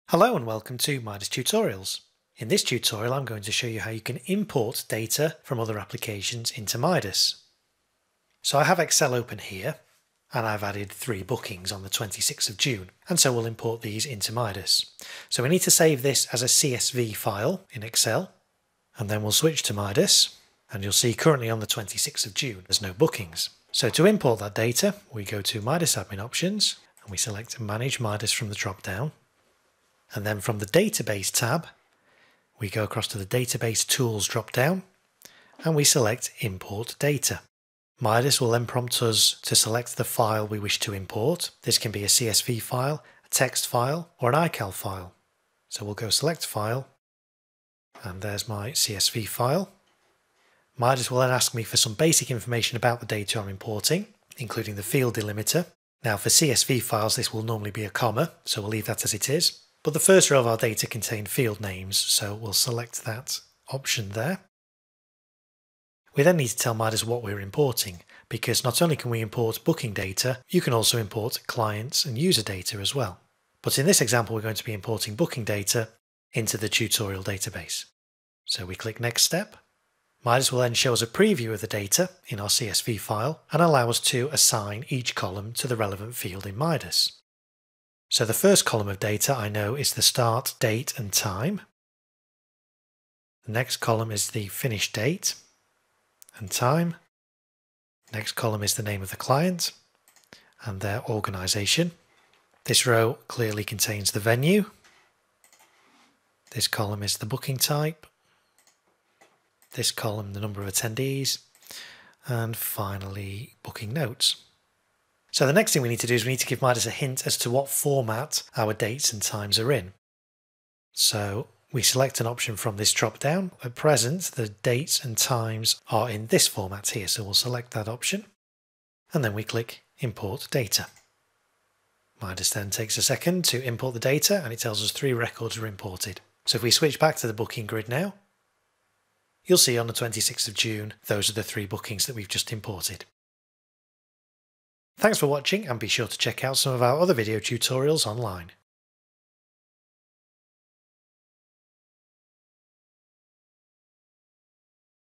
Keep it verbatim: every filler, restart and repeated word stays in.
Hello and welcome to MIDAS Tutorials. In this tutorial I'm going to show you how you can import data from other applications into MIDAS. So I have Excel open here and I've added three bookings on the twenty-sixth of June, and so we'll import these into MIDAS. So we need to save this as a C S V file in Excel, and then we'll switch to MIDAS, and you'll see currently on the twenty-sixth of June there's no bookings. So to import that data we go to MIDAS Admin Options and we select Manage MIDAS from the drop down. And then from the Database tab, we go across to the Database Tools drop-down and we select Import Data. MIDAS will then prompt us to select the file we wish to import. This can be a C S V file, a text file, or an I C A L file. So we'll go Select File, and there's my C S V file. MIDAS will then ask me for some basic information about the data I'm importing, including the field delimiter. Now for C S V files this will normally be a comma, so we'll leave that as it is. But the first row of our data contain field names, so we'll select that option there. We then need to tell MIDAS what we're importing, because not only can we import booking data, you can also import clients and user data as well. But in this example we're going to be importing booking data into the tutorial database. So we click Next Step. MIDAS will then show us a preview of the data in our C S V file and allow us to assign each column to the relevant field in MIDAS. So the first column of data I know is the start date and time. The next column is the finish date and time. Next column is the name of the client and their organisation. This row clearly contains the venue. This column is the booking type. This column the number of attendees. And finally booking notes. So the next thing we need to do is we need to give MIDAS a hint as to what format our dates and times are in. So we select an option from this drop down. At present the dates and times are in this format here, so we'll select that option and then we click Import Data. MIDAS then takes a second to import the data and it tells us three records are imported. So if we switch back to the booking grid now, you'll see on the twenty-sixth of June those are the three bookings that we've just imported. Thanks for watching, and be sure to check out some of our other video tutorials online.